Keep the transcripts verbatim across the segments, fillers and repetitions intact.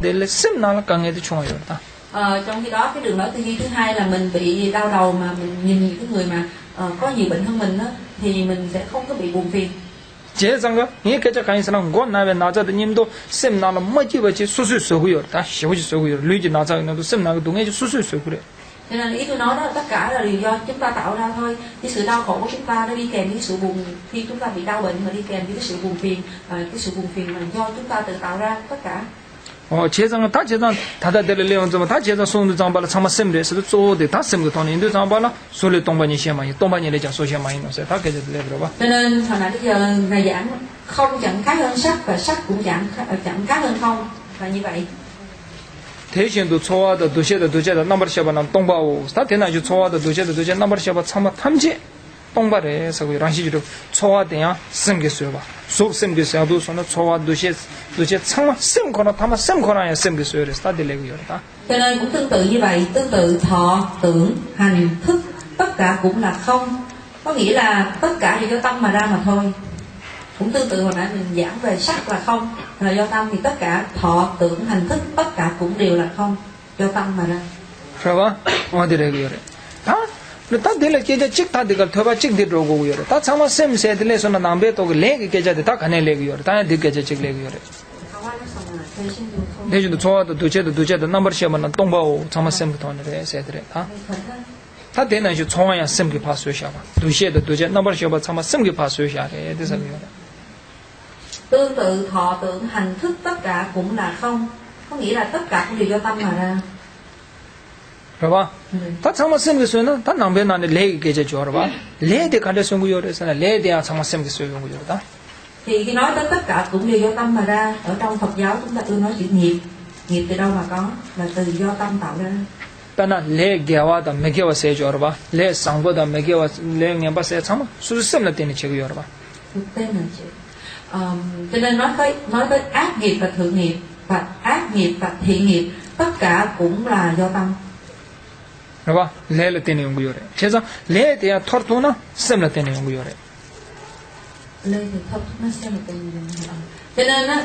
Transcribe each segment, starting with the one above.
để lấy xem nào là càng nghe thì chung rồi ta. Ờ, trong khi đó cái đường lối tư duy thứ hai là mình bị đau đầu mà mình nhìn những cái người mà uh, có nhiều bệnh hơn mình đó, thì mình sẽ không có bị buồn phiền. chế rằng cái những cái cái cái sao ngon na về na cho thì nhìn đó xem nào là mấy chỉ về chỉ số số số rồi ta số chỉ số rồi lưu chỉ na cho nó xem nào cái đúng cái số số số rồi. Cho nên ý tôi nói đó tất cả là đều do chúng ta tạo ra thôi. Cái sự đau khổ của chúng ta nó đi kèm với cái sự buồn, khi chúng ta bị đau bệnh mà đi kèm với cái sự buồn phiền, và cái sự buồn phiền là do chúng ta tự tạo ra tất cả. 어 제장 다 제장 다다 될 레온 좀 다 제장 손도 장발을 참아 셈레 서도 쪼데 다 셈고 돈이 인도 장발라 소리 동반이 시험이 동반이 레자 소시험이 노세 다 계절 레 그러봐. Cho nên hồi nãy bây giờ ngài giảng không chẳng khác hơn sắc và sắc cũng chẳng chẳng khác hơn không, là như vậy. 대신도 초와도 도시에도 도시에도 넘버 셔바는 동바오 다 되나죠 초와도 도시에도 도시에 넘버 셔바 참아 탐지 동바래서 그 랑시주로 초와대야 생겼어요 봐. 속 생겼어도 손은 초와 도시에 도시에 참아 sem거나 담아 sem거나에 생겼어요. 그래서 다 들리고요. 다. Cho nên cũng tương tự như vậy, tương tự thọ, tưởng, hành, thức, tất cả cũng là không. Có nghĩa là tất cả đều do tâm mà ra mà thôi. Cũng tương tự hồi nãy mình giảng về sắc là không, là do tâm, thì tất cả thọ, tưởng, hành, thức, tất cả cũng đều là không, do tâm mà ra. 그래봐 어디래고요. 다 다 들려 계좌 찍다 들가 더바 찍 들어오고요. 다 참아 셈세 들려서나 남배 또 레게 계좌데 다 가네 레고요. 다 들게자 찍 레고요. 대신도 좋아도 도제도 도제도 넘버 시험은 동바오 참아 셈부터 하는데 세들에 다. 다 되는 시 총아야 셈게 파수셔봐. 도시에도 도제 넘버 시험 참아 셈게 파수셔래. 그래서요. Tương tự thọ tưởng hành thức tất cả cũng là không, có nghĩa là tất cả cũng đều do tâm mà ra. 그봐. 다 참아 셈게 쓰는 다 남배 나네 레게 계좌 줘라 봐. 레데 간데 송구요 그래서는 레데야 참아 셈게 쓰는 거죠. 다. Thì khi nói tới tất cả cũng đều do tâm mà ra. Ở trong Phật giáo chúng ta ưa nói chữ nghiệp. Nghiệp từ đâu mà có? Là từ do tâm tạo ra. Bana le gewa다 메게와 세죠 봐. 레 상보다 메게와 레 냠바 세 참아 수수 셈나 되는 책이요 봐. Thực tế là chữ. Um, cho nên nói tới nói tới ác nghiệp và thượng nghiệp, và ác nghiệp và thiện nghiệp, tất cả cũng là do tâm. 봐. 레를 되는 연구요래. 그래서 레에 대한 토르토나 셈나 되는 연구요래. Lên thì không nó xem là tên gì. Cho nên á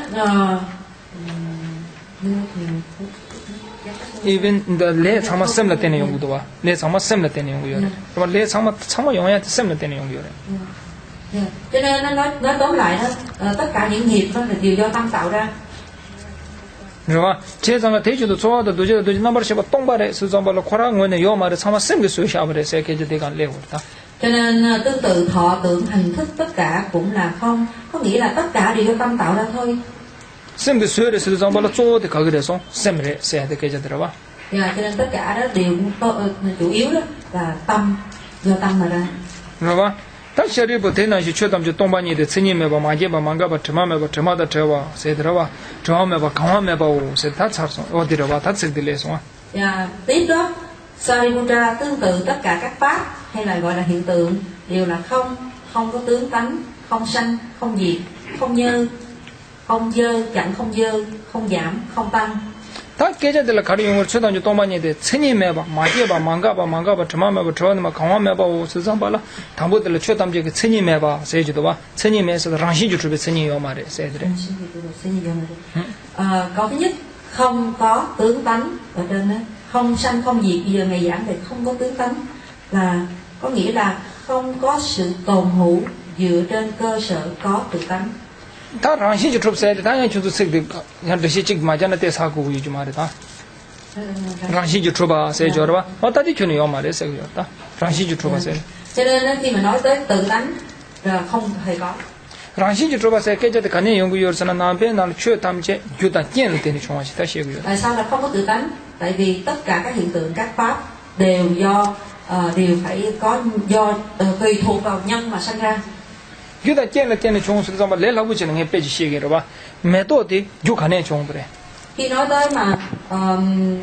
even the 레 참아 셈나 되는 연구도 봐. 레 참아 셈나 되는 연구요래. 그럼 레 참아 참아 영향한테 셈나 되는 연구요래. Cho nên nó nói nói tóm lại đó, tất cả những nghiệp đó là đều do tâm tạo ra. rồi 제장가 대주도 좋아도 도저도 도저 넘버 셔바 똥발에 수정발로 코랑 원에 요 말에 참아 셈게 수샤버에 세케제 대간 레고다. Cho nên tương tự thọ tưởng hành thức tất cả cũng là không, có nghĩa là tất cả đều do tâm tạo ra thôi. 셈게 수열에 수정발로 쪼데 가게 돼서 셈레 세케제 들어봐. Dạ, cho nên tất cả đó đều chủ yếu đó là tâm, do tâm mà ra. rồi 다시리부 대나시 최담지 동반이데 스님에바 마제바 망가바 트마메바 트마다 트와 세드라와 트마메바 강화메바 세다 차서 어디라와 다츠들레서. Dạ, tiếp đó Sariputta tương tự tất cả các pháp hay là gọi là hiện tượng đều là không, không có tướng tánh, không sanh, không diệt, không như, không dơ, chẳng không dơ, không giảm, không tăng. 다 계좌들 가리용을 최단지 동반이데 스님에바 마제바 망가바 망가바 트마메바 트와메바 강화메바 세상발라 담보들 최담지 그 스님에바 세지도 봐. 스님에서 랑신주 주베 스님이요 말에 세드레. À, câu thứ nhất không có tướng tánh ở trên đó, không sanh không diệt. Bây giờ ngày giảng về không có tướng tánh là có nghĩa là không có sự tồn hữu dựa trên cơ sở có tự tánh. 다 랑신주 좁세데 당연히 주도 색들 한 대시 찍 맞잖아 때 사고 유지 말이다. 랑신주 좁아 세저봐. 어디지 주는 요 말에 세요다. 랑신주 좁아 세. Cho nên khi mà nói tới tự tánh là không hề có. 랑신주 좁아 세 깨져도 가는 연구 요르서나 남배 날 최 담제 유다 찐을 때니 중앙시 다시 해고요. Tại sao là không có tự tánh? Tại vì tất cả các hiện tượng các pháp đều do uh, đều phải có do uh, tùy thuộc vào nhân mà sanh ra. 유다 찐을 때니 중앙시 좀 레라고 지는 해 빼지 시게로 봐. 메도디 육하네 중앙브레. Khi nói tới mà um,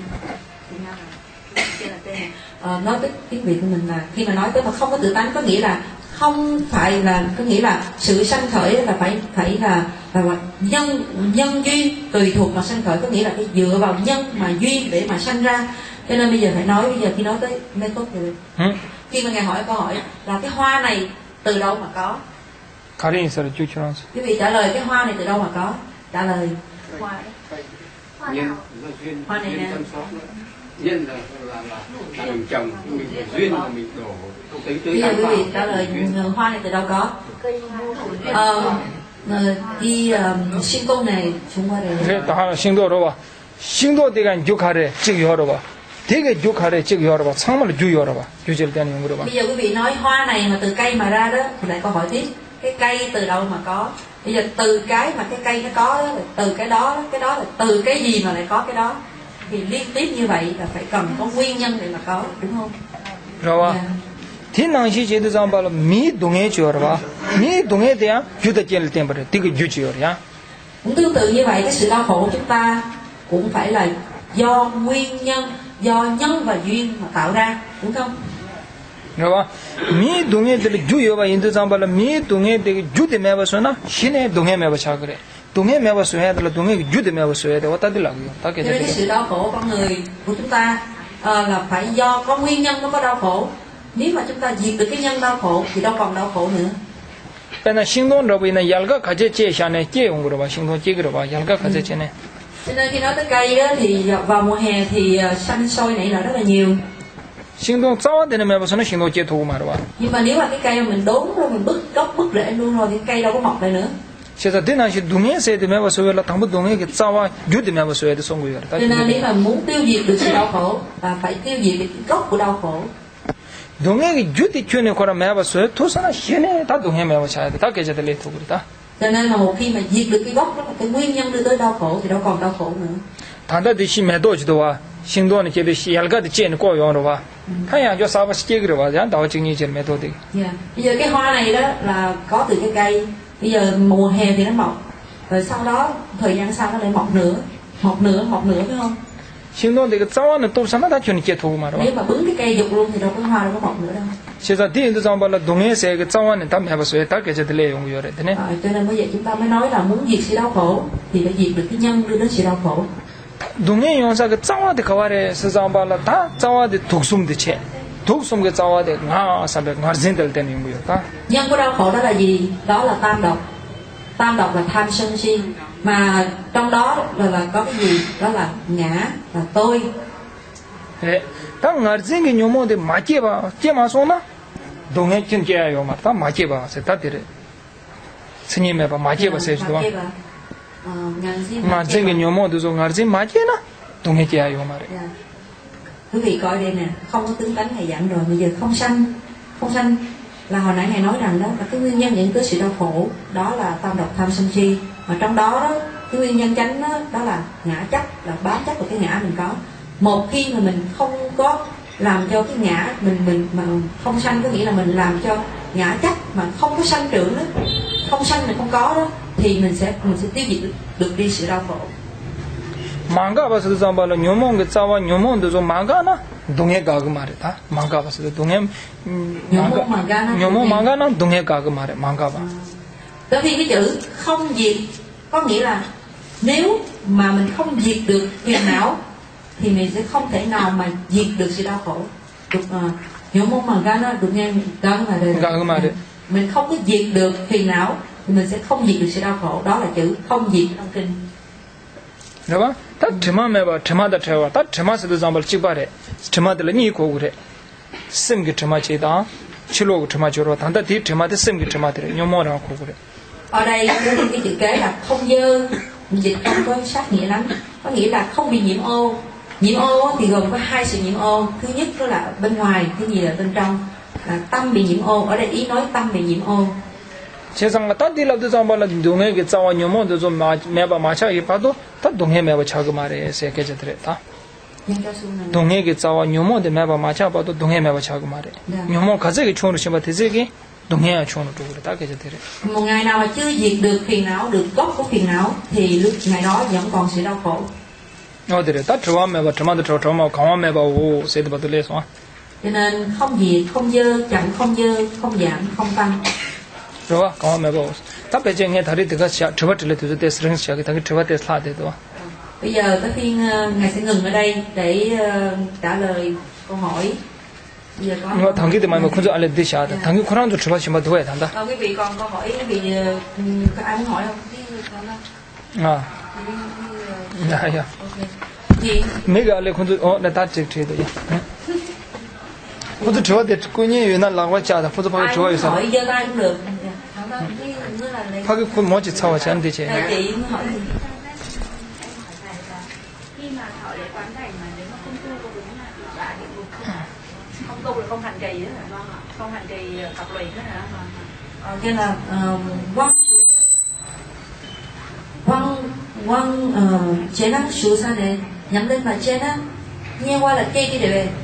uh, nói tới tiếng Việt của mình là khi mà nói tới mà không có tự tánh có nghĩa là không phải là có nghĩa là sự sanh khởi là phải phải là, là, là nhân nhân duyên tùy thuộc mà sanh khởi, có nghĩa là cái dựa vào nhân mà duyên để mà sanh ra. Cho nên bây giờ phải nói bây giờ khi nói tới method thì ừ. Khi mà ngài hỏi câu hỏi là cái hoa này từ đâu mà có, 가린이서를 주치라서. quý vị trả lời cái hoa này từ đâu mà có, trả lời hoa nhân do duyên duyên chăm sóc nữa. Nhân là là là, là mình trồng, mình duyên là mình đổ tưới tưới Bây giờ tắm quý vào. vị trả lời hoa này từ đâu có? Ờ, ờ, đi uh, sinh công này chúng qua đây. 그래 또 하나 신도로 봐. 신도대가 육하래 찍여로 봐. 되게 육하래 찍여로 봐. 정말 유여로 봐. 유질 때는 용으로 봐. Bây giờ quý vị nói hoa này mà từ cây mà ra đó thì lại câu hỏi tiếp, cái cây từ đâu mà có? Bây giờ từ cái mà cái cây nó có đó, từ cái đó, cái đó là từ cái gì mà lại có cái đó? Thì liên tiếp như vậy là phải cần có nguyên nhân để mà có, đúng không? 그러와. Dạ. thiên 제도 잠발로 미 동해 줘라 봐. 미 동해 대야 유다 젤 템버려. 되게 유지어야. Cũng tương tự như vậy, cái sự đau khổ của chúng ta cũng phải là do nguyên nhân, do nhân và duyên mà tạo ra, đúng không? 그러와. 미 동해들 유여봐 인도 잠발로 미 동해 되게 유대 매버서나 신의 동해 매버차 그래. 동해 매버서 해야 될 동해 유대 매버서 해야 돼. 왔다 들라고요. 다 Cho nên cái 깨져. sự đau khổ của con người của chúng ta ờ, là phải do có nguyên nhân nó có đau khổ. Nếu mà chúng ta diệt được cái nhân đau khổ thì đâu còn đau khổ nữa. 배나 신동으로 보이는 얄가 가제 제샤네 제용으로 봐. 신동 제기로 봐. 얄가 가제 제네. Cho nên khi nói tới cây đó, thì vào mùa hè thì ờ, xanh sôi nảy nở rất là nhiều. 신동 싸워 되는 매버서는 신동 제 도구 말어 봐. Nhưng mà nếu mà cái cây mà mình đốn rồi mình bứt gốc bứt rễ luôn rồi thì cây đâu có mọc lại nữa. 그래서 대나시 동해에 대 매버서 왜라 당부 동해에 싸워 유대 매버서 해도 송구요. Cho nên nếu mà muốn tiêu diệt được sự đau khổ là phải tiêu diệt được cái gốc của đau khổ. 동해에 유대 chuyên 거라 매버서 토사나 신에 다 동해 매버서 해야 돼. 다 깨져들 레토 그렇다. Cho nên là một khi mà diệt được cái gốc đó, cái nguyên nhân đưa tới đau khổ thì đâu còn đau khổ nữa. 단다듯이 매도지도 와. 신도는 제듯이 얄가도 제는 꼬요로 봐. 타야 저 사바시 제기로 봐. 야 나와 증이 제일 매도돼. Yeah. Bây giờ cái hoa này đó là có từ cái cây. Bây giờ mùa hè thì nó mọc, rồi sau đó thời gian sau nó lại mọc nữa, mọc nữa, mọc nữa, phải không? 신도 내가 싸워는 또 사나 다 주는 게 도구 말어. Nếu mà bứng cái cây dục luôn thì đâu có hoa đâu có mọc nữa đâu. 그래서 뒤에도 잠발라 동해에 그 싸워는 다 매버서 다 깨져들 레 용구요래 되네. Rồi, cho nên bởi vậy chúng ta mới nói là muốn diệt sự đau khổ thì phải diệt được cái nhân đưa đến sự đau khổ. 동해 용사 그 싸워데 가와레 서잠발라 다 싸워데 독숨데 체. 독숨 그 싸워데 나 사베 나르진들 되는 용구요다. Nhân của đau khổ đó là gì? Đó là tam độc. Tam độc là tham sân si, mà trong đó là, là có cái gì? Đó là ngã, là tôi. 예. 딱 나르진게 뇨모데 마케바 제마소나 동해 진짜요 말. 다 마케바 세타데레. 스님에 봐 마케바 세지도. Mà kia là, ờ, ngàn si mà kia 나르진게 là- 뇨모도 좀 나르진 마케나 동해 제야요 말에. Dạ. Quý vị coi đây nè, không có tướng tánh thầy dặn rồi, bây giờ không sanh, không sanh là hồi nãy ngài nói rằng đó là cái nguyên nhân dẫn tới sự đau khổ, đó là tam độc tham sân si, mà trong đó đó cái nguyên nhân chánh đó, đó là ngã chấp, là bám chấp vào cái ngã mình có. Một khi mà mình không có làm cho cái ngã mình mình mà không sanh, có nghĩa là mình làm cho ngã chấp mà không có sanh trưởng đó, không sanh mình không có đó, thì mình sẽ mình sẽ tiêu diệt được, được đi sự đau khổ. 망가봐서도 잠발라 뇨몬 그 싸워 뇨몬도 좀 망가나 동해 가그 말이다. 망가봐서도 동해 음, 뇨몬 망가나, 뇨몬 동해. 망가나 동해 가그 말에 망가봐. Tới khi cái chữ không diệt có nghĩa là nếu mà mình không diệt được phiền não thì mình sẽ không thể nào mà diệt được sự đau khổ. Được nhiều môn mà ra nó được nghe đó là đề. 가그 말에. Mình không có diệt được phiền não thì mình sẽ không diệt được sự đau khổ. Đó là chữ không diệt trong kinh. 그래봐. 다 드마메 봐. 드마다 태워. 다 드마스도 잠발 찍바래. 드마들 니 고그래. 심기 드마치다. 칠로 드마죠로 단다 뒤 드마데 심기 드마들 뇨모랑 고그래. Ở đây cái, cái chữ kế là không dơ, dịch không có sát nghĩa lắm, có nghĩa là không bị nhiễm ô. Nhiễm ô thì gồm có hai sự nhiễm ô. Thứ nhất đó là bên ngoài, thứ nhì là bên trong, là tâm bị nhiễm ô. Ở đây ý nói tâm bị nhiễm ô. 세상가 다 딜라도 잠발라 동해 그 싸워 뇨모도 좀 매바 마차 이 봐도 다 동해 매바 차그 말에 세계저들에 다. Nhân cho xuống này. 동해 그 싸워 뇨모데 매바 마차 봐도 동해 매바 차그 말에. 네. 뇨모 가지게 총으로 심바 되지게 동해 총으로 두고 다 계저들에. Một ngày nào mà chưa diệt được phiền não, được gốc của phiền não thì lúc ngày đó vẫn còn sự đau khổ. 어디래 다 들어와 매바 저마도 저 저마 강화 매바 오 세드 봐도 레서. Cho nên không diệt, không dơ, chậm không dơ, không giảm, không tăng. 들어와 강화 매바 오. 다 배정에 다리 들어가 저바 들레 두도 때 스트렝스 시작이 당기 저바 때 슬라데도. Bây giờ tới phiên uh, ngài sẽ ngừng ở đây để uh, trả lời câu hỏi. Bây giờ có. 이거 당기 때만 뭐 kunzo 알레 디샤다. 당기 코란도 저바 심바 두어야 한다. Ờ, quý vị còn câu hỏi, quý vị uh, có ai muốn hỏi không? Cái- 아. cái- dạ dạ Thì mấy cái này không tôi oh là ta chỉ thấy được ya không tôi chúa thì cô nhỉ vì nó làm quá chả không tôi phải ai chúa muốn vậy sao hỏi giơ tay cũng được. phải cái con mỗi chỉ sau chân thì chứ Thầy chị muốn hỏi gì? Khi mà thọ lễ quán cảnh mà nếu mà không tu có đúng là bị đọa địa ngục không? Không tu là không hành trì nữa hả? Vâng ạ. Không hành trì tập luyện nữa hả? Vâng ạ. Ờ, cái là ờ, quăng quăng quăng ờ, chế năng số san này nhắm lên mà chế á nghe qua là kê đi để về.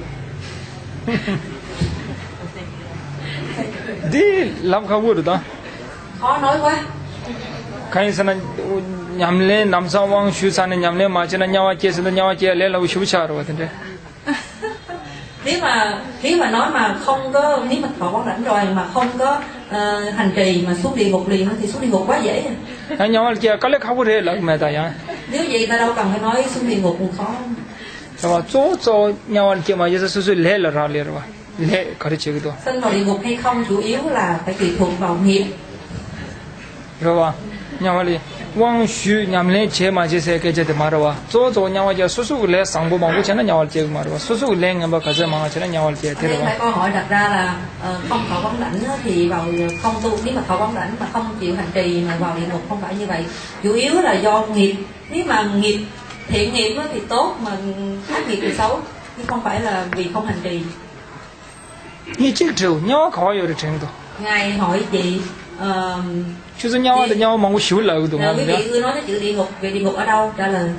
đi làm khâu vừa đó Khó nói quá. cái sao nhắm lên nằm sau vang shu san nhắm lên mà cho nên nhau chơi sao nhau chơi lên là shu chả rồi thế Nếu mà nếu mà nói mà không có nếu mà thọ quán lãnh rồi mà không có ờ, hành trì mà xuống địa ngục liền thì xuống địa ngục quá dễ. anh nhau chơi cái lấy khâu vừa là mẹ ta ya Nếu vậy ta đâu cần phải nói xuống địa ngục cũng khó. sao chỗ chỗ nhau chơi mà giờ su su lê là ra lê rồi lê cái gì cái đó Sinh vào địa ngục hay không chủ yếu là phải tùy thuộc vào nghiệp. rồi nhau đi vang shu nhắm lên chơi mà chơi cái gì thì mà rồi chỗ chỗ nhau chơi su su lê sang bộ mà cũng chơi nhau chơi mà rồi su su lê nghe bao cái gì mà chơi nhau chơi thế Nên rồi phải câu hỏi đặt ra là ờ, không thọ quán lãnh á, thì vào không tu, nếu mà thọ quán lãnh mà không chịu hành trì mà vào địa ngục không phải như vậy. Chủ yếu là do nghiệp. Nếu mà nghiệp thiện nghiệp á thì tốt, mà ác nghiệp thì xấu, chứ không phải là vì không hành trì. 你这种鸟考有的程度， Ngài hỏi chị ờ, 就是鸟的鸟嘛，我修楼的 là 嘛， quý 对 vị ưa nói cái chữ địa ngục, về địa ngục ở đâu? Trả lời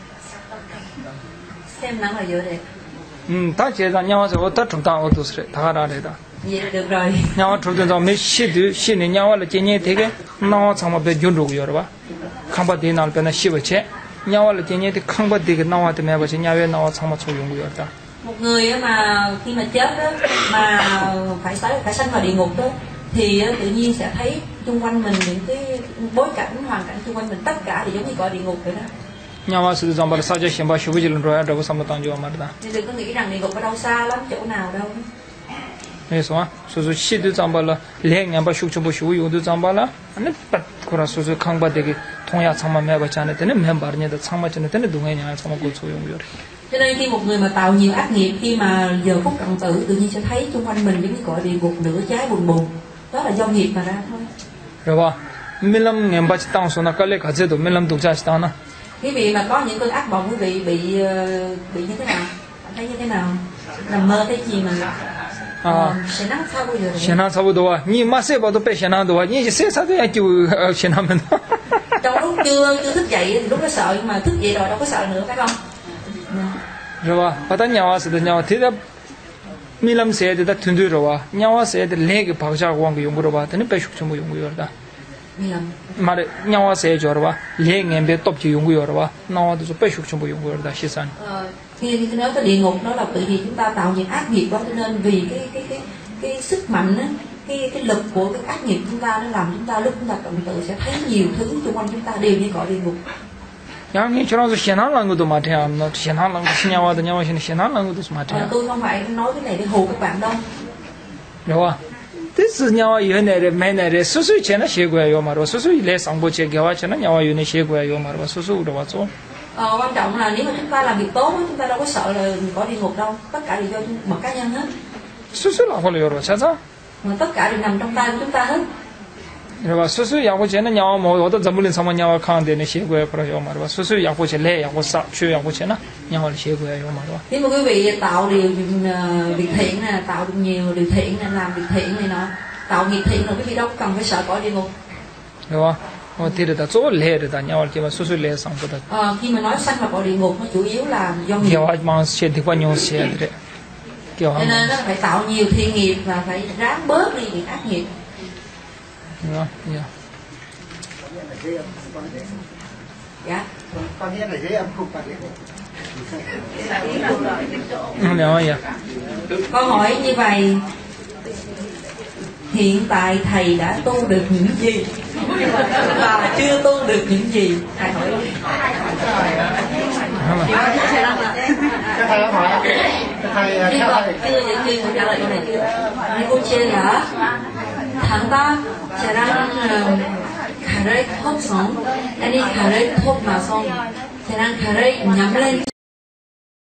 xem nắng là dựa đẹp. 嗯，他接着鸟是我他中当我都是的，他那来的， Vậy là được rồi. 鸟中当没洗的洗的鸟了，今年这个脑长嘛被junjuk有了吧，看不得那边那洗不起，鸟了今年的看不得个脑的买不起，鸟也脑长嘛抽用有的， Một người á mà khi mà chết đó, mà phải phải phải sanh vào địa ngục đó, thì á, tự nhiên sẽ thấy xung quanh mình những cái bối cảnh, hoàn cảnh xung quanh mình tất cả thì giống như cõi địa ngục vậy đó. 鸟是长把啥叫先把修不起了，说这个什么当就嘛的， Nên đừng có nghĩ rằng địa ngục ở đâu xa lắm, chỗ nào đâu. 没说，所以说洗的长把了，两年把修全部修有的长把了，那不，可能说是看不得个，同样长嘛买不起呢，真的买不着呢，的长嘛真的真的东西呢，长嘛够抽用有的。 Cho nên khi một người mà tạo nhiều ác nghiệp, khi mà giờ phút cận tử tự nhiên sẽ thấy xung quanh mình những cái cõi địa ngục lửa cháy bùn bùn, đó là do nghiệp mà ra thôi. rồi ba, mình làm ngày ba chỉ tăng số nào cái lấy cái gì đó mình làm đủ cha chỉ tăng na. Quý vị mà có những cơn ác mộng, quý vị bị ờ, bị như thế nào? Cảm thấy như thế nào? Nằm mơ thấy gì mà À. sẽ nắng sao bây giờ? Hiện nay sao đó? Ni mà sẽ bảo tôi phải hiện nay đó, ni sẽ sao tôi chịu hiện nay mình. Trong lúc chưa chưa thức dậy thì lúc đó sợ, nhưng mà thức dậy rồi đâu có sợ nữa, phải không? rồi ba, bắt đầu nhau sẽ nhau thì đó mình làm sẽ đó thun thun rồi ba, nhau sẽ đó lấy cái bảo trợ quang cái dùng rồi ba, thì nó phải chụp chung dùng rồi đó. Nhầm. mà nhau sẽ cho rồi ba, lấy ngày bé top chỉ dùng rồi ba, nó đó phải chụp chung dùng rồi đó, xí san. Ờ, khi khi nói tới địa ngục đó là bởi vì chúng ta tạo những ác nghiệp quá, cho nên vì cái cái cái cái sức mạnh á, cái cái lực của cái ác nghiệp chúng ta nó làm chúng ta lúc chúng ta cận tử sẽ thấy nhiều thứ xung quanh chúng ta đều như cõi địa ngục. yang ni chora so hiện nay làm cái đó mà thế à, nó hiện nay làm cái nhau đó nhau hiện hiện nay làm cái đó mà thế Ờ, à. tôi không phải nói cái này để hù các bạn đâu. rồi ba, thế sự nhau yêu này rồi mấy này rồi, số số chuyện nó xé qua yêu mà rồi, số số lấy sang bộ chơi cái chuyện nó nhau yêu này xé qua yêu mà rồi, số số đó vậy số. Ờ, quan trọng là nếu mà chúng ta làm việc tốt chúng ta đâu có sợ là cõi địa ngục đâu, tất cả đều do một cá nhân hết, số số là phải yêu rồi, chắc sao? mà tất cả đều nằm trong tay của chúng ta hết. rồi ba, số số yêu cái chuyện nó nhau mà, ở đó dám lên sang mà nhau khang đến này xé qua phải yêu mà rồi, số số yêu cái chuyện lấy yêu cái sao, chơi yêu cái chuyện nó nhau là xé qua yêu mà rồi. Nếu mà quý vị tạo điều uh, việc thiện nè, tạo được nhiều điều thiện nè, làm việc thiện này nọ, tạo nghiệp thiện rồi quý vị đâu cần phải sợ cõi địa ngục. rồi ba, ở thì đó chỗ lấy đó nhau cái mà số số lấy sang bộ đó. Ờ, khi mà nói sanh vào cõi địa ngục nó chủ yếu là do nghiệp. Kiểu mà xé thì quan nhau xé đấy, kiểu Cho nên nó phải tạo nhiều thiện nghiệp và phải ráng bớt đi những ác nghiệp. yeah, yeah. Dạ. Có nghĩa là dễ âm khúc và dễ Nè ơi, Câu hỏi như vậy: hiện tại thầy đã tu được những gì và chưa tu được những gì? Thầy hỏi. Các thầy hỏi ạ. Các thầy, Nhưng các mà thầy. chưa chưa chưa trả lời câu này chưa. Anh cô chia là tháng ta sẽ đang khả đấy thốt sống, anh đi khả đấy thốt mà xong. 제 Cho nên khởi nhắm lên